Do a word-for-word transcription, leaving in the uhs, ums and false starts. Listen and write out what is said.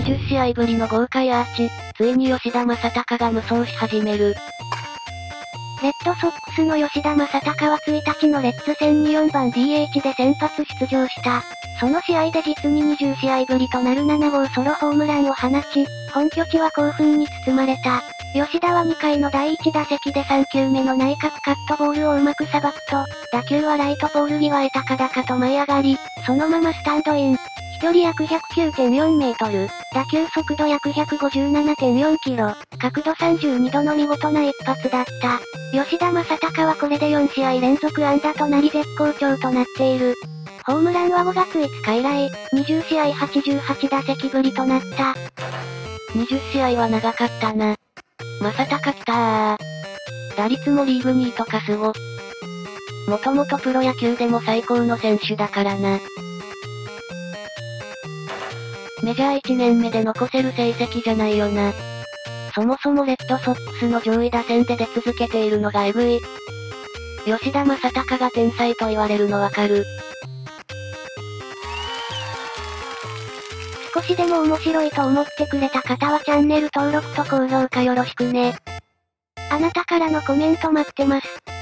じゅっしあいぶりの豪快アーチ、ついに吉田正尚が無双し始める。 レッドソックスの吉田正尚はついたちのレッズ戦によんばん ディーエイチ で先発出場した。その試合で実ににじゅうしあいぶりとなるななごうソロホームランを放ち、本拠地は興奮に包まれた。吉田はにかいのだいいち打席でさんきゅうめの内角カットボールをうまくさばくと、打球はライトポール際へ高々と舞い上がり、そのままスタンドイン。飛距離約 ひゃくきゅうてんよんメートル、打球速度約 ひゃくごじゅうななてんよんキロ、角度さんじゅうにどの見事な一発だった。吉田正尚はこれでよんしあい連続安打となり絶好調となっている。ホームランはごがついつか以来、にじゅうしあいはちじゅうはちだせきぶりとなった。 にじゅっしあいは長かったな。正尚きたー。打率もリーグにいとかすご。もともとプロ野球でも最高の選手だからな。メジャーいちねんめで残せる成績じゃないよな。そもそもレッドソックスの上位打線で出続けているのがエグい。吉田正尚が天才と言われるのわかる。 少しでも面白いと思ってくれた方はチャンネル登録と高評価よろしくね。あなたからのコメント待ってます。